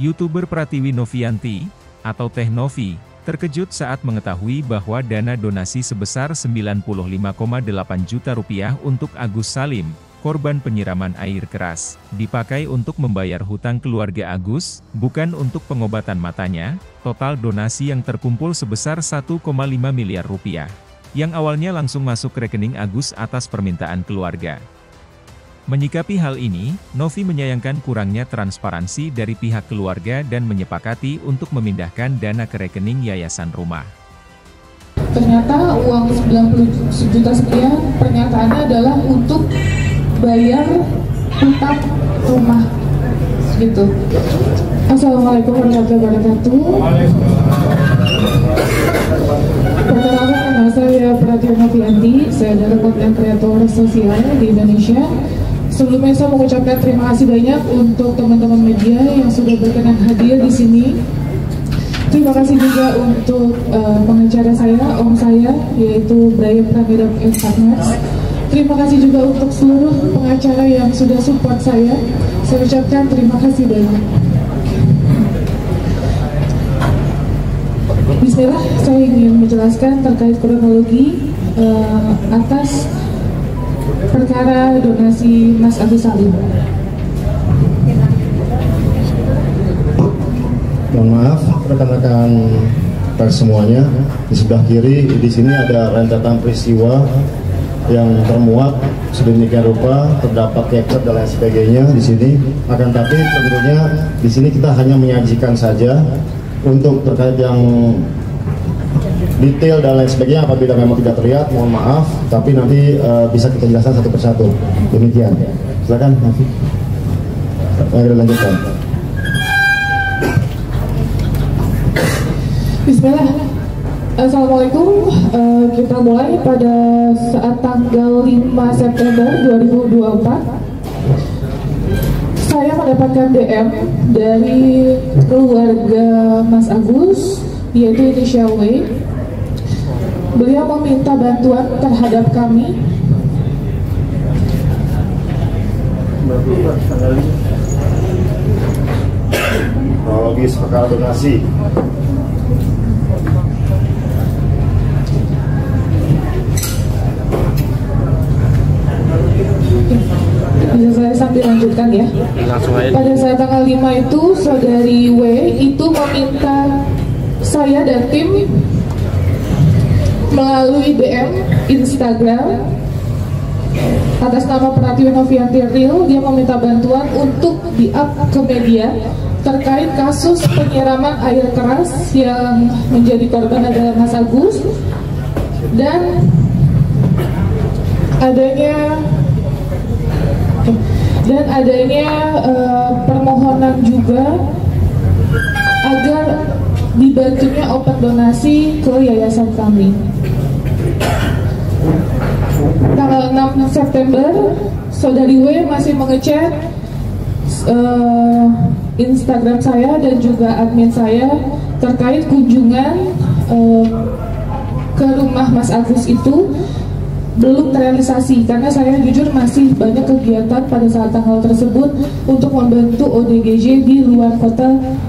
YouTuber Pratiwi Novianti, atau Teh Novi, terkejut saat mengetahui bahwa dana donasi sebesar Rp95,8 juta untuk Agus Salim, korban penyiraman air keras, dipakai untuk membayar hutang keluarga Agus, bukan untuk pengobatan matanya. Total donasi yang terkumpul sebesar Rp1,5 miliar, yang awalnya langsung masuk ke rekening Agus atas permintaan keluarga. Menyikapi hal ini, Novi menyayangkan kurangnya transparansi dari pihak keluarga dan menyepakati untuk memindahkan dana ke rekening Yayasan Rumah. Ternyata uang 90 juta sekian pernyataannya adalah untuk bayar hutang rumah gitu. Assalamualaikum warahmatullahi wabarakatuh. Perkenalkan, nama saya Pratiwi Novianti. Saya adalah konten kreator sosial di Indonesia. Sebelumnya saya mengucapkan terima kasih banyak untuk teman-teman media yang sudah berkenan hadir di sini. Terima kasih juga untuk pengacara saya, om saya, yaitu Brian Pramida & Partners. Terima kasih juga untuk seluruh pengacara yang sudah support saya. Saya ucapkan terima kasih banyak. Bismillah, saya ingin menjelaskan terkait kronologi atas perkara donasi Mas Agus Salim. Mohon maaf rekan-rekan pers semuanya. Di sebelah kiri di sini ada rentetan peristiwa yang termuat sedemikian rupa, terdapat capture dan lain sebagainya di sini. Akan tapi tentunya di sini kita hanya menyajikan saja untuk terkait yang detail dan lain sebagainya. Apabila memang tidak terlihat, mohon maaf, tapi nanti bisa kita jelaskan satu persatu. Demikian. Silakan, Nafi. Mari lanjutkan. Bismillah. Assalamualaikum. Kita mulai pada saat tanggal 5 September 2024. Saya mendapatkan DM dari keluarga Mas Agus, yaitu inisial W. Beliau meminta bantuan terhadap kami kronologis perkara donasi. Bisa saya sambil lanjutkan ya. Pada saat tanggal 5 itu, saudari W itu meminta saya dan tim melalui DM Instagram atas nama Pratiwi Novianti Real. Dia meminta bantuan untuk di-up ke media terkait kasus penyiraman air keras yang menjadi korban adalah Mas Agus, dan adanya permohonan juga agar dibantunya open donasi ke yayasan kami. Tanggal 6 September, saudari W masih mengechat Instagram saya dan juga admin saya terkait kunjungan ke rumah Mas Agus itu belum terrealisasi, karena saya jujur masih banyak kegiatan pada saat tanggal tersebut untuk membantu ODGJ di luar kota,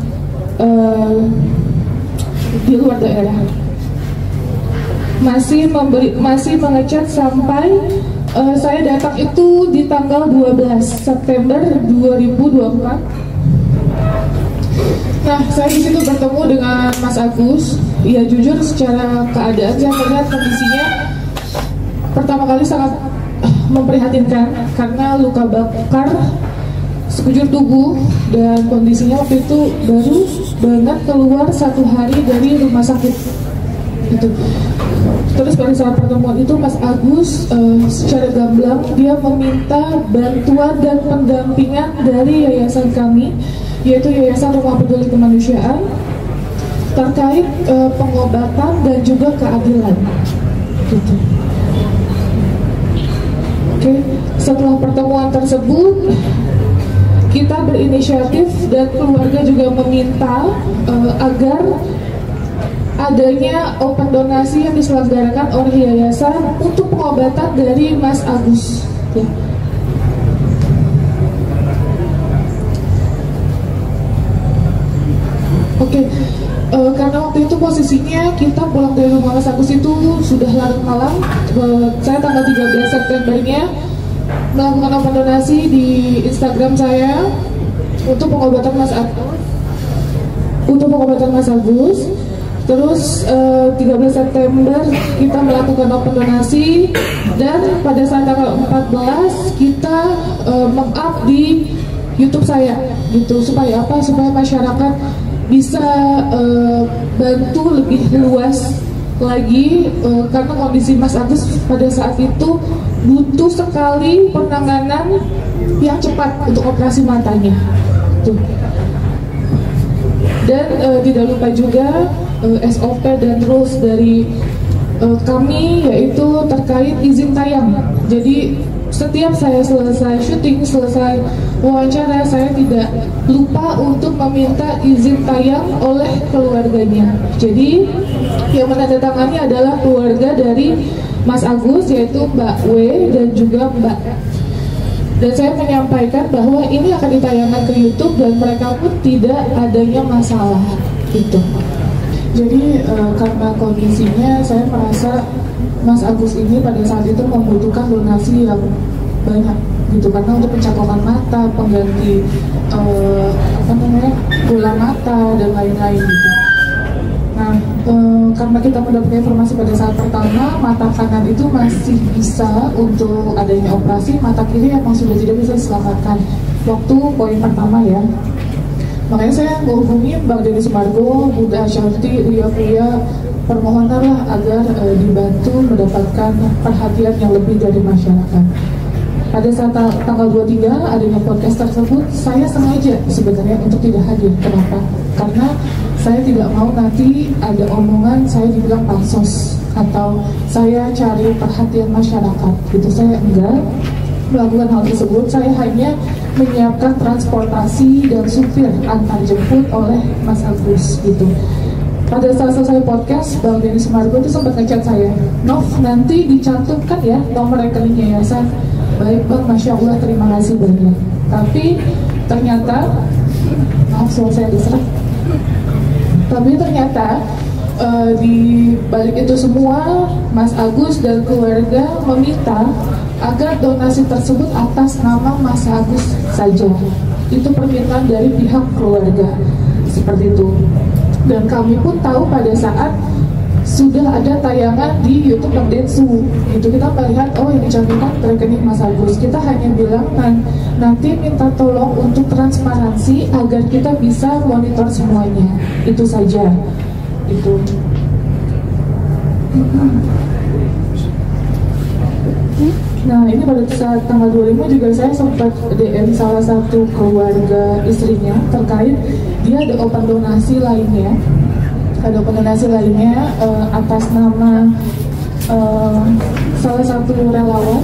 di luar daerah. Masih mengechat sampai saya datang itu di tanggal 12 September 2024. Nah, saya di situ bertemu dengan Mas Agus. Ya jujur secara keadaan saya melihat kondisinya pertama kali sangat memprihatinkan karena luka bakar sekujur tubuh dan kondisinya waktu itu baru banget keluar 1 hari dari rumah sakit itu. Terus pada saat pertemuan itu Mas Agus secara gamblang dia meminta bantuan dan pendampingan dari yayasan kami, yaitu Yayasan Rumah Peduli Kemanusiaan, terkait pengobatan dan juga keadilan gitu. Oke, setelah pertemuan tersebut kita berinisiatif dan keluarga juga meminta agar adanya open donasi yang diselenggarakan oleh yayasan untuk pengobatan dari Mas Agus ya. itu posisinya kita pulang dari rumah Mas Agus itu sudah larut malam. Saya tanggal 13 Septembernya melakukan open donasi di Instagram saya untuk pengobatan Mas Agus. Terus 13 September kita melakukan open donasi, dan pada saat tanggal 14 kita meng-up di YouTube saya gitu, supaya apa? Supaya masyarakat bisa bantu lebih luas lagi, karena kondisi Mas Agus pada saat itu butuh sekali penanganan yang cepat untuk operasi matanya tuh. Dan tidak lupa juga SOP dan rules dari kami, yaitu terkait izin tayang. Jadi setiap saya selesai syuting, selesai wawancara, saya tidak lupa untuk meminta izin tayang oleh keluarganya. Jadi yang menandatangani adalah keluarga dari Mas Agus, yaitu Mbak W dan juga Mbak. Dan saya menyampaikan bahwa ini akan ditayangkan ke YouTube dan mereka pun tidak adanya masalah gitu. Jadi karena kondisinya saya merasa Mas Agus ini pada saat itu membutuhkan donasi yang banyak gitu, karena untuk pencakokan mata, pengganti bola mata dan lain-lain gitu. Nah, karena kita mendapatkan informasi pada saat pertama mata kanan itu masih bisa untuk adanya operasi, mata kiri emang sudah tidak bisa diselamatkan waktu poin pertama ya. Makanya saya menghubungi Bang Denny Sumargo, Bunda Ashanti, Uya, permohonanlah agar dibantu mendapatkan perhatian yang lebih dari masyarakat. Pada saat tanggal 23 adanya podcast tersebut, saya sengaja sebenarnya untuk tidak hadir. Kenapa? Karena saya tidak mau nanti ada omongan saya dibilang pansos atau saya cari perhatian masyarakat gitu. Saya enggak melakukan hal tersebut. Saya hanya menyiapkan transportasi dan supir antar jemput oleh Mas Agus gitu. Pada saat selesai podcast, Bang Denny Sumargo itu sempat ngechat saya, "Nov, nanti dicantumkan ya nomor rekening yayasan." Baik Bang, Masya Allah, terima kasih banyak. Tapi ternyata, maaf suara saya diserang. Tapi ternyata di balik itu semua, Mas Agus dan keluarga meminta agar donasi tersebut atas nama Mas Agus saja. Itu permintaan dari pihak keluarga, seperti itu. Dan kami pun tahu pada saat sudah ada tayangan di YouTube Bang Densu, itu kita melihat oh yang dicantumkan rekening Mas Agus. Kita hanya bilang nanti minta tolong untuk transparansi agar kita bisa monitor semuanya, itu saja. Itu. Nah ini pada saat tanggal 25 juga saya sempat DM salah satu keluarga istrinya terkait dia ada open donasi lainnya. Ada donasi lainnya atas nama salah satu relawan.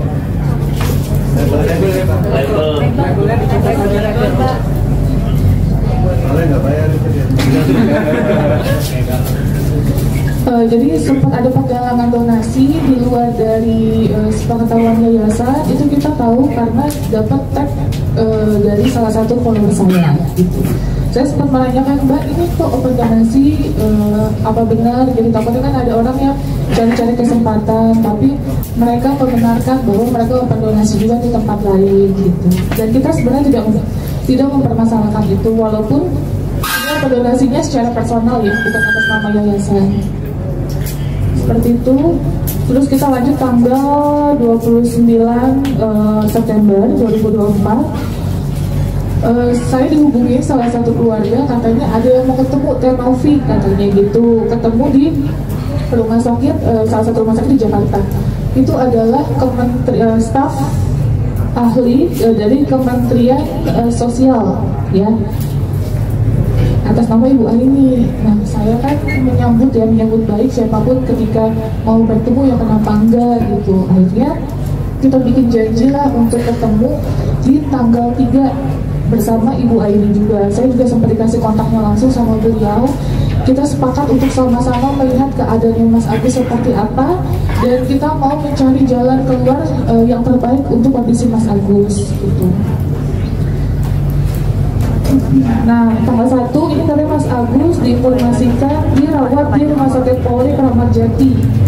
Jadi sempat ada penggalangan donasi di luar dari sepengetahuan yayasan. Itu kita tahu karena dapat tag dari salah satu follower saya gitu. Saya sempat menanyakan, Mbak, ini kok open donasi, apa benar? Jadi takutnya kan ada orang yang cari-cari kesempatan, tapi mereka membenarkan bahwa mereka open donasi juga di tempat lain gitu. Dan kita sebenarnya tidak mempermasalahkan itu, walaupun ini open donasinya secara personal ya, bukan atas nama yayasan. Seperti itu. Terus kita lanjut tanggal 29 September 2024. Saya dihubungi salah satu keluarga, katanya ada yang mau ketemu Tenovi katanya gitu, ketemu di rumah sakit, salah satu rumah sakit di Jakarta. Itu adalah staf ahli dari Kementerian Sosial ya, atas nama Ibu Aini. Nah saya kan menyambut baik siapapun ketika mau bertemu ya kenapa enggak gitu. Akhirnya kita bikin janji lah untuk ketemu di tanggal 3 bersama Ibu Aini juga. Saya juga sempat dikasih kontaknya langsung sama beliau. Kita sepakat untuk sama-sama melihat keadaannya Mas Agus seperti apa, dan kita mau mencari jalan keluar yang terbaik untuk kondisi Mas Agus gitu. Nah, tanggal 1 ini katanya Mas Agus diinformasikan dirawat di Rumah Sakit Polri Kramat Jati.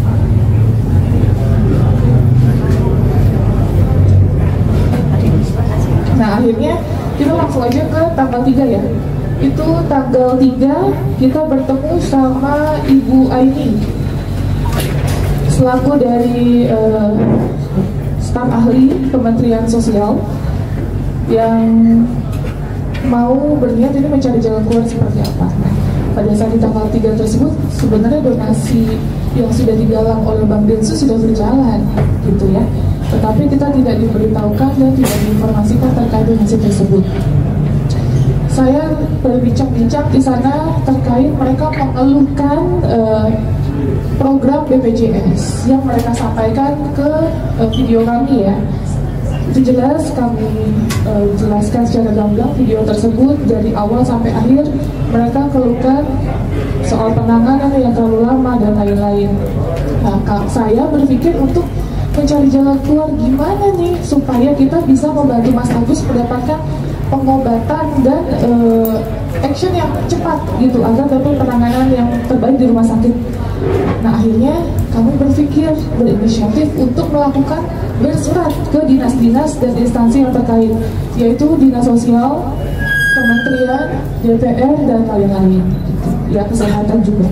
Nah, akhirnya kita langsung aja ke tanggal 3 ya. Itu tanggal 3 kita bertemu sama Ibu Aini selaku dari staf ahli Kementerian Sosial yang mau berniat ini mencari jalan keluar seperti apa. Nah, pada saat di tanggal 3 tersebut sebenarnya donasi yang sudah digalang oleh Bank Densus sudah berjalan gitu ya, tetapi kita tidak diberitahukan dan tidak diinformasikan terkait donasi tersebut. Saya berbincang-bincang di sana terkait mereka mengeluhkan program BPJS yang mereka sampaikan ke video kami ya. Itu jelas kami jelaskan secara gamblang video tersebut dari awal sampai akhir. Mereka keluhkan soal penanganan yang terlalu lama dan lain-lain. Nah, saya berpikir untuk mencari jalan keluar gimana nih supaya kita bisa membantu Mas Agus mendapatkan pengobatan dan action yang cepat gitu agar dapat penanganan yang terbaik di rumah sakit. Nah, akhirnya kami berpikir berinisiatif untuk melakukan bersurat ke dinas-dinas dan instansi yang terkait, yaitu Dinas Sosial, Kementerian, DPR, dan lain-lain. Ya, kesehatan juga.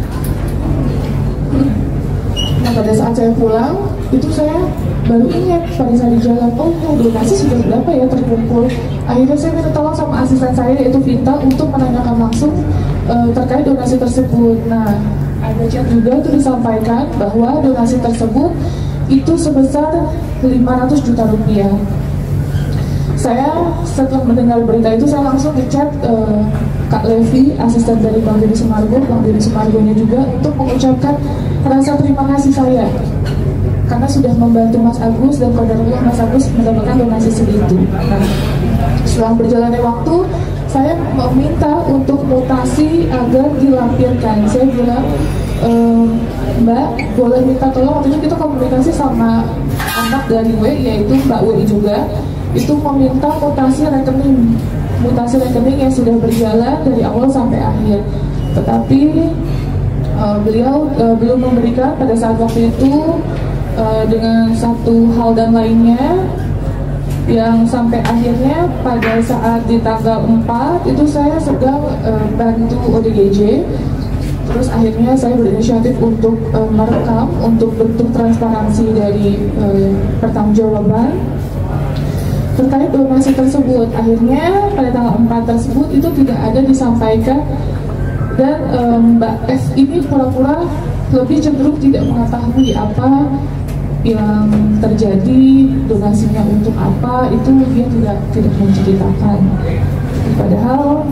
Nah, pada saat saya pulang, itu saya baru ingat pada saat di jalan, oh donasi sudah berapa ya terkumpul. Akhirnya saya minta tolong sama asisten saya yaitu Vita untuk menanyakan langsung terkait donasi tersebut. Nah, ada chat juga itu disampaikan bahwa donasi tersebut itu sebesar 500 juta rupiah. Saya setelah mendengar berita itu saya langsung ngechat Kak Levi, asisten dari Bang Deddy Sumargo, Bang Deddy Sumargonya juga untuk mengucapkan rasa terima kasih saya karena sudah membantu Mas Agus dan qadarullah Mas Agus mendapatkan donasi segitu. Nah, setelah berjalannya waktu, saya meminta untuk mutasi agar dilampirkan. Saya bilang, Mbak, boleh minta tolong, waktu itu kita komunikasi sama anak dari W, yaitu Mbak W juga, itu meminta mutasi rekening yang sudah berjalan dari awal sampai akhir. Tetapi beliau belum memberikan pada saat waktu itu. Dengan satu hal dan lainnya yang sampai akhirnya pada saat di tanggal 4 itu saya sedang bantu ODGJ, terus akhirnya saya berinisiatif untuk merekam untuk bentuk transparansi dari pertanggungjawaban terkait donasi tersebut. Akhirnya pada tanggal 4 tersebut itu tidak ada disampaikan dan Mbak F ini pura-pura lebih cenderung tidak mengetahui apa yang terjadi, donasinya untuk apa, itu dia tidak menceritakan. Padahal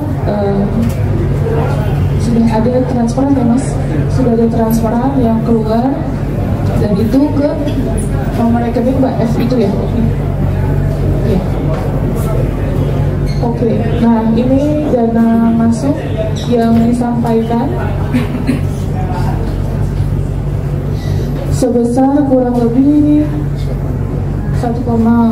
sudah ada transparan ya Mas, sudah ada transparan yang keluar dan itu ke nomor rekening Mbak F itu ya. Ya. Oke, nah ini dana masuk yang disampaikan sebesar kurang lebih 1,3.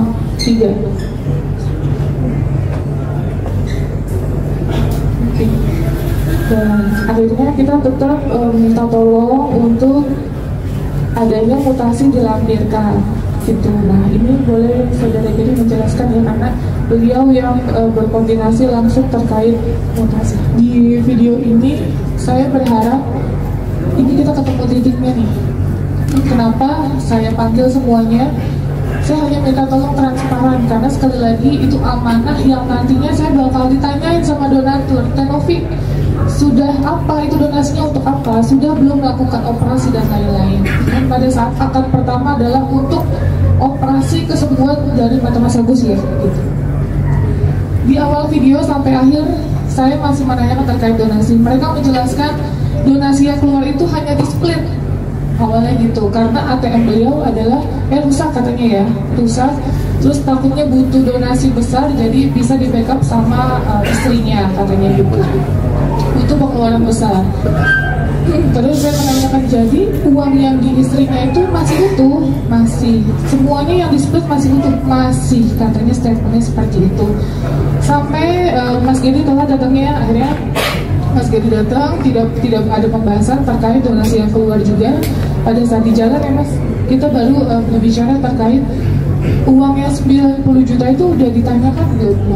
Dan akhirnya kita tetap minta tolong untuk adanya mutasi dilampirkan gitu. Nah, ini boleh saudara jadi menjelaskan ya, karena beliau yang berkoordinasi langsung terkait mutasi. Di video ini saya berharap ini kita ketemu titiknya nih. Kenapa saya panggil semuanya? Saya hanya minta tolong transparan karena sekali lagi itu amanah yang nantinya saya bakal ditanyain sama donatur. Tenovi, sudah apa itu donasinya untuk apa? Sudah belum melakukan operasi dan lain-lain. Dan pada saat akad pertama adalah untuk operasi kesembuhan dari mata Mas Agus ya. Gitu. Di awal video sampai akhir saya masih menanyakan terkait donasi. Mereka menjelaskan donasi yang keluar itu hanya di split. Awalnya gitu, karena ATM beliau adalah rusak katanya ya, rusak. Terus takutnya butuh donasi besar, jadi bisa di backup sama istrinya katanya gitu. Butuh pengeluaran besar. Terus saya menanyakan, jadi uang yang di istrinya itu masih utuh? Masih. Semuanya yang di-split masih utuh? Masih. Katanya statementnya seperti itu. Sampai Mas Gedi telah datangnya, akhirnya Mas Gedi datang, tidak ada pembahasan terkait donasi yang keluar juga. Pada saat di jalan ya Mas, kita baru berbicara terkait uangnya 90 juta itu udah ditanyakan belum?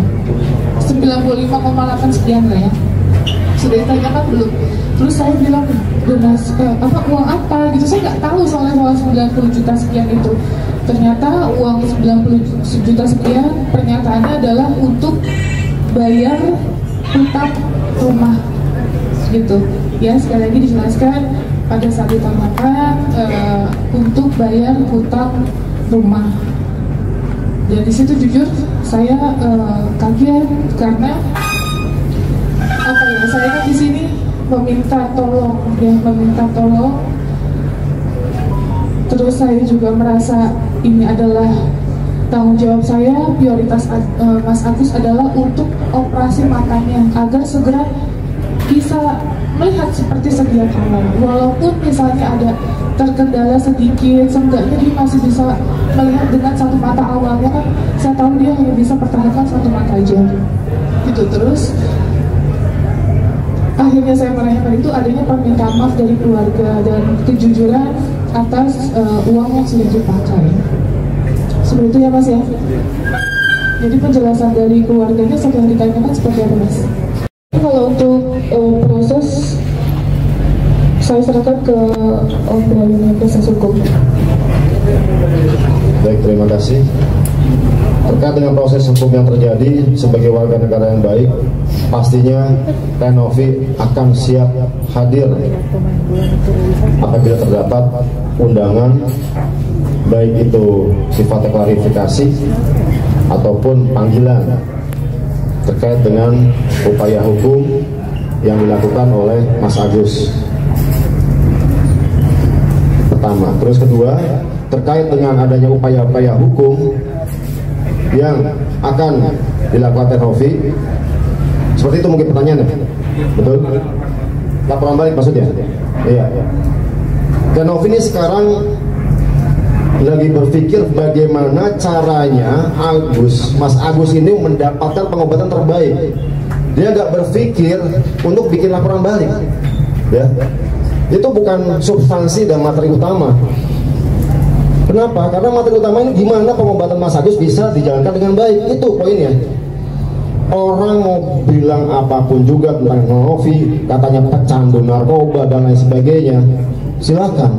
95,8 sekian lah ya. Sudah ditanyakan belum? Terus saya bilang, donasi uang apa gitu, saya nggak tahu soal 90 juta sekian itu. Ternyata uang 90 juta sekian pernyataannya adalah untuk bayar utang rumah gitu ya. Sekali lagi dijelaskan, pada saat ditanyakan untuk bayar utang rumah. Dan di situ jujur saya kaget karena apa ya, saya kan di sini meminta tolong ya, meminta tolong. Terus saya juga merasa ini adalah tanggung jawab saya, prioritas Mas Agus adalah untuk operasi matanya agar segera bisa melihat seperti sedia kala. Walaupun misalnya ada terkendala sedikit, seenggaknya dia masih bisa melihat dengan satu mata. Awalnya kan saya tahu dia hanya bisa pertahankan satu mata aja gitu. Terus akhirnya saya merayakan itu adanya permintaan maaf dari keluarga dan kejujuran atas uang yang sudah dipakai. Seperti itu ya Mas ya. Jadi penjelasan dari keluarganya setelah ditanyakan seperti apa Mas? Kalau untuk proses, saya serahkan ke Om proses hukum. Baik, terima kasih. Terkait dengan proses hukum yang terjadi, sebagai warga negara yang baik, pastinya Tenovi akan siap hadir apabila terdapat undangan, baik itu sifatnya klarifikasi ataupun panggilan terkait dengan upaya hukum yang dilakukan oleh Mas Agus. Pertama, terus kedua, terkait dengan adanya upaya-upaya hukum yang akan dilakukan Tenovi, seperti itu mungkin pertanyaannya, betul? Laporan balik maksudnya? Iya. Tenovi ini sekarang lagi berpikir bagaimana caranya Mas Agus ini mendapatkan pengobatan terbaik. Dia nggak berpikir untuk bikin laporan balik, ya. Itu bukan substansi dan materi utama. Kenapa? Karena materi utama ini gimana pengobatan Mas Agus bisa dijalankan dengan baik. Itu poinnya. Orang mau bilang apapun juga tentang Tenovi, katanya pecandu narkoba dan lain sebagainya, silakan.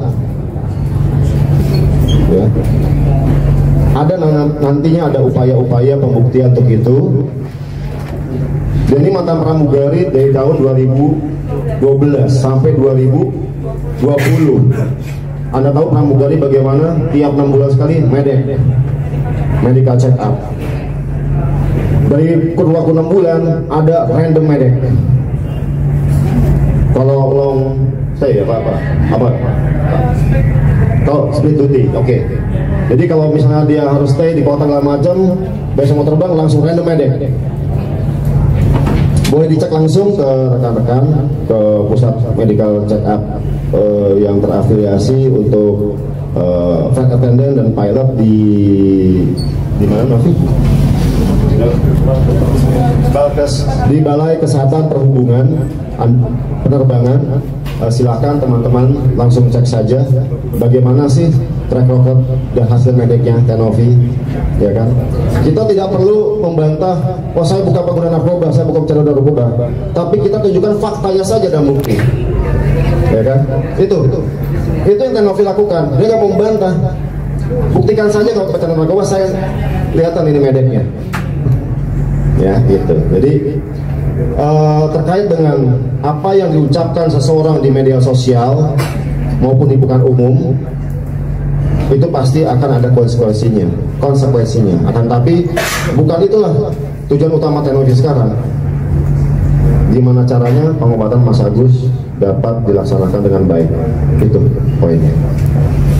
Ya. Ada nantinya ada upaya-upaya pembuktian untuk itu. Dan ini mantan pramugari dari tahun 2012 sampai 2020. Anda tahu pramugari bagaimana tiap 6 bulan sekali medical check up. Dari kurun waktu 6 bulan ada random medek. Kalau long stay apa? Oh, split duty, oke. Jadi kalau misalnya dia harus stay di kota segala macam, besok mau terbang langsung random medek. Boleh dicek langsung ke rekan-rekan ke pusat medical check up yang terafiliasi untuk flight attendant dan pilot di mana Novi? Di Balai Kesehatan Perhubungan Penerbangan. Silakan teman-teman langsung cek saja bagaimana sih track record dan hasil mediknya Tenovi, ya kan? Kita tidak perlu membantah, oh saya bukan pengguna narkoba, saya bukan pecandu narkoba, tapi kita tunjukkan faktanya saja dan bukti, ya kan? Itu yang Tenovi lakukan. Dia nggak membantah, buktikan saja kalau pecandu narkoba, saya kelihatan ini mediknya, ya gitu. Jadi terkait dengan apa yang diucapkan seseorang di media sosial maupun di bukan umum, itu pasti akan ada konsekuensinya. Akan tapi bukan itulah tujuan utama Tenovi sekarang. Gimana caranya pengobatan Mas Agus dapat dilaksanakan dengan baik, itu poinnya.